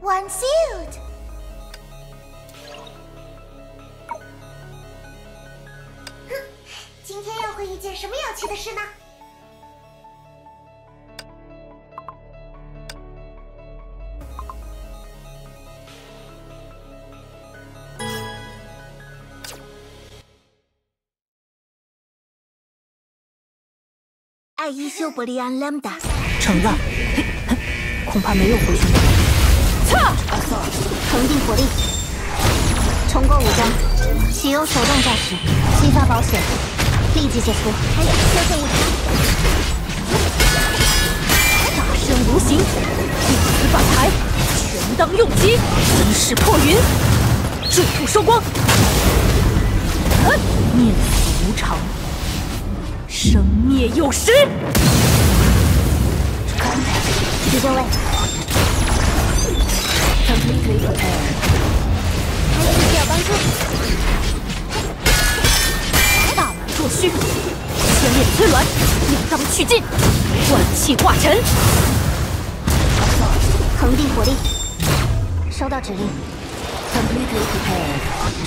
One sealed. 哼，今天又会遇见什么有趣的事呢？ 爱伊修伯利安 Lambda 成了，恐怕没有回旋。 擦！恒定火力，重构武装，启用手动驾驶，激发保险，立即解除。还有修正误差。 大身无形，一词反台，权当用击，一势破云，坠兔收光。念死无常，生灭有时。 急救位。 Completely prepared。 还有需要帮助。 大满若虚，千面摧鸾，应当去尽，万气化尘。 恒定火力，收到指令。 Completely prepared。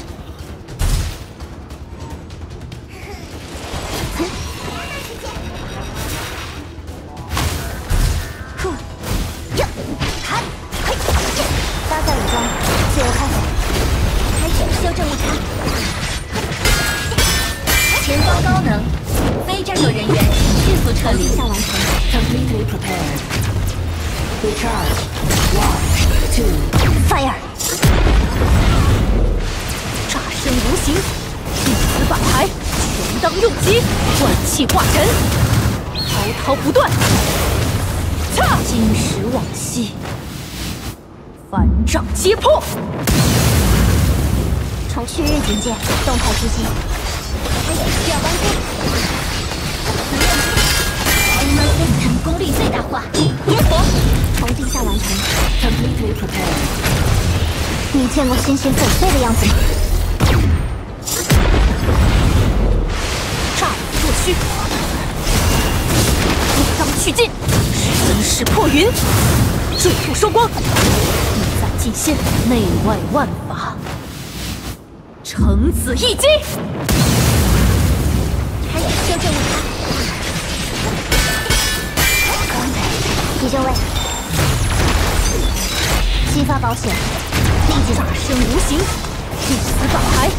搭载武装，自由开火。开始修正误差。前方高能，非战斗人员迅速撤离。一项完成。 Completely prepared。Recharge。One, two, fire。 炸身无形，一词反台，权当用击，万气化尘，滔滔不断。擦！金石往昔。万丈皆破， 从旭日警戒，动态出击。还有需要帮助。Armor System 功率最大化，烟火，从地下完成。 Completely prepared。 你见过鲜血粉碎的样子吗？ 炸满若虚，应当去尽，一势破云，坠兔收光。尽现内外万法，程子一击。 还有修正误差。急救位。激发保险，立即炸身无形，一词反台。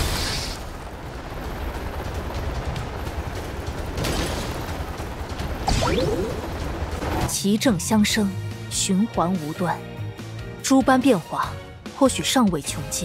其正相生，循环无断。诸般变化，或许尚未穷尽。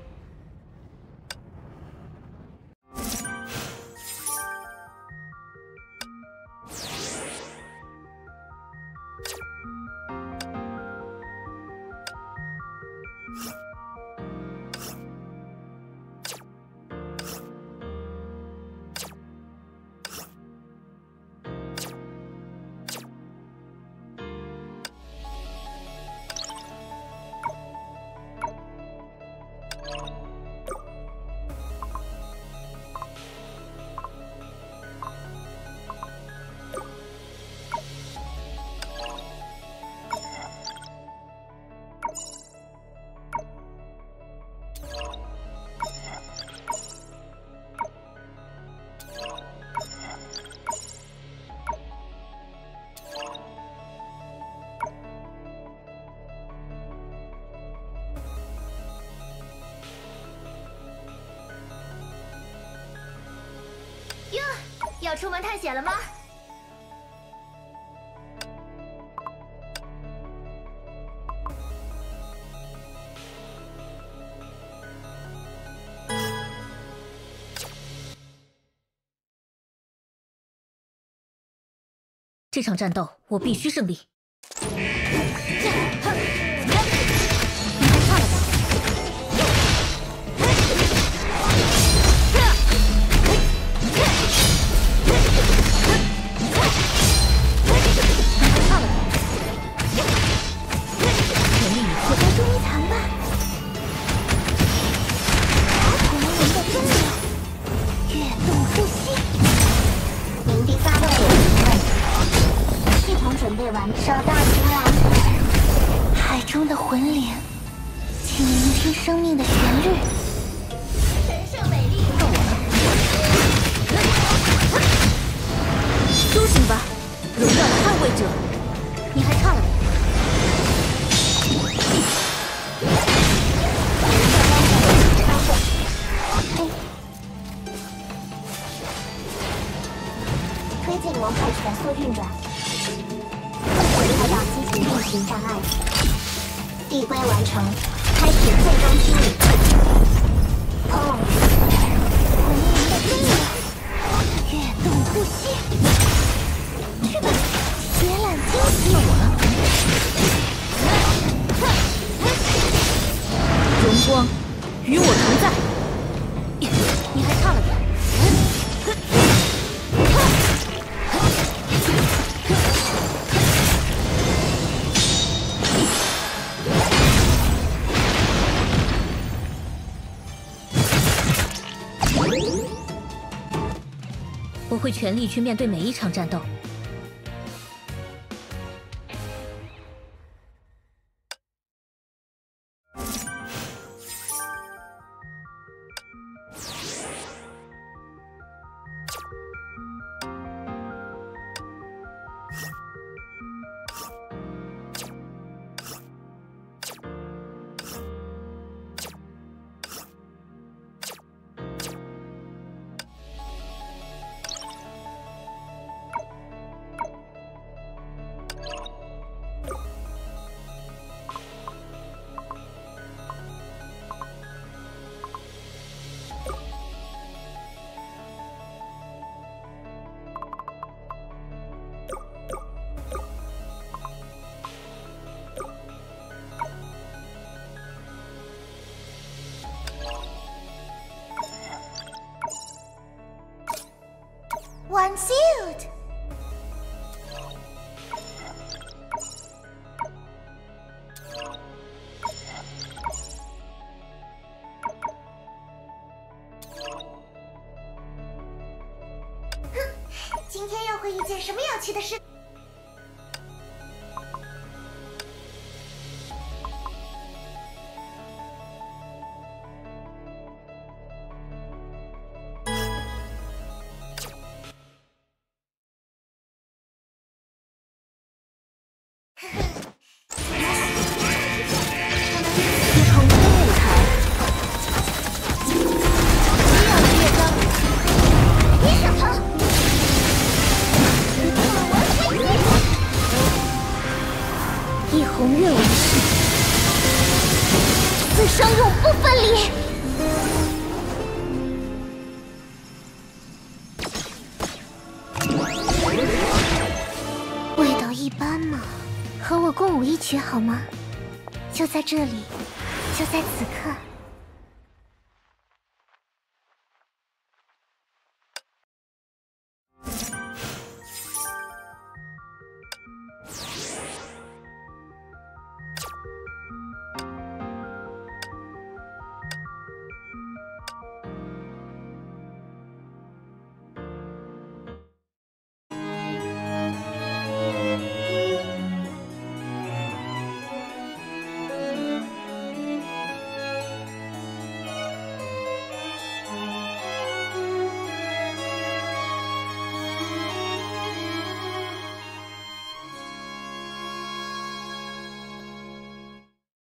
哟，要出门探险了吗？ 这场战斗我必须胜利。 手到擒来，还中的魂灵，请聆听生命的旋律。 神圣美丽， 到我了。苏醒吧，荣耀的捍卫者！ 你还差了点。推进王牌传送运转，开到机体运行障碍，递归完成，开始最终清理。砰！魂灵的力量，跃动呼吸，去吧，血染惊喜。 到我了。荣光与我同在。 你还差了点。 我会全力去面对每一场战斗。 One sealed。哼，今天又会遇见什么有趣的事？ 一红月往事，此生永不分离。味道一般嘛，和我共舞一曲好吗？就在这里，就在此刻。